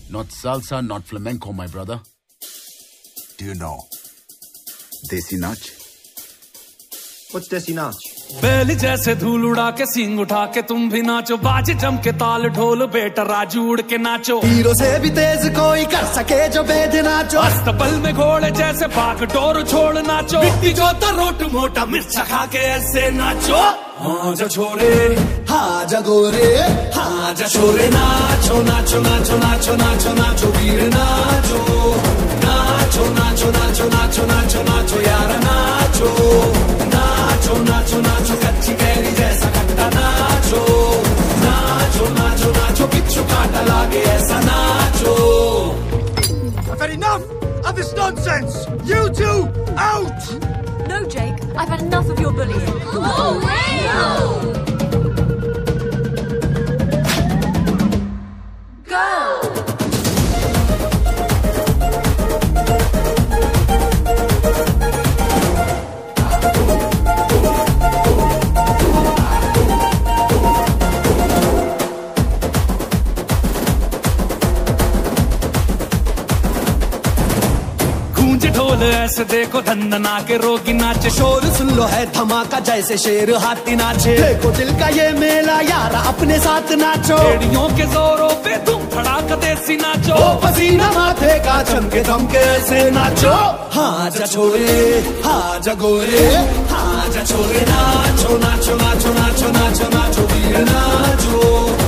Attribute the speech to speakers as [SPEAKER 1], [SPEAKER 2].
[SPEAKER 1] Not salsa, not flamenco, my brother.
[SPEAKER 2] Do you know Desi Nach?
[SPEAKER 3] What's Desi Nach?
[SPEAKER 4] बैल जैसे धूल उड़ा के सींग उठा के तुम भी नाचो, बाजे जम के ताल ढोल बेटा राजू उड़ के नाचो।
[SPEAKER 5] हीरो से भी तेज कोई कर सके जो बेद नाचो।
[SPEAKER 4] अस्तबल में घोड़े जैसे बाग डोर छोड़ नाचो। मिट्टी जोता रोट मोटा मिर्चा खा के ऐसे नाचो। हाँ जा छोरे
[SPEAKER 5] हाँ जा गोरे
[SPEAKER 4] हाँ जा छोरे नाचो नाचो नाचो नाचो नाचो नाचो वीर नाचो नाचो नाचो नाचो नाचो नाचो नाचो यार नाचो नाचो नाचो नाचो कच्ची कैरी जैसा खट्टा नाचो नाचो नाचो नाचो बिच्छू काटा लागे ऐसा नाचो।
[SPEAKER 6] I've had enough of this nonsense. You two out.
[SPEAKER 7] No, Jake. I've had enough of your bullying. Oh, no! Go!
[SPEAKER 4] ढोल ऐसे देखो धंधना के रोगी नाचे।
[SPEAKER 5] शोर सुन लो है धमाका जैसे शेर हाथी नाचे। देखो दिल का ये मेला यार अपने साथ नाचो।
[SPEAKER 4] एड़ियों के जोरों पे तुम धड़ाका देसी नाचो।
[SPEAKER 5] ओ पसीना माथे का चमके दमके ऐसे नाचो। हाँ जा छोरे हाँ जा गोरे
[SPEAKER 4] हाँ जा छोरे नाचो नाचो नाचो नाचो नाचो नाचो वीर नाचो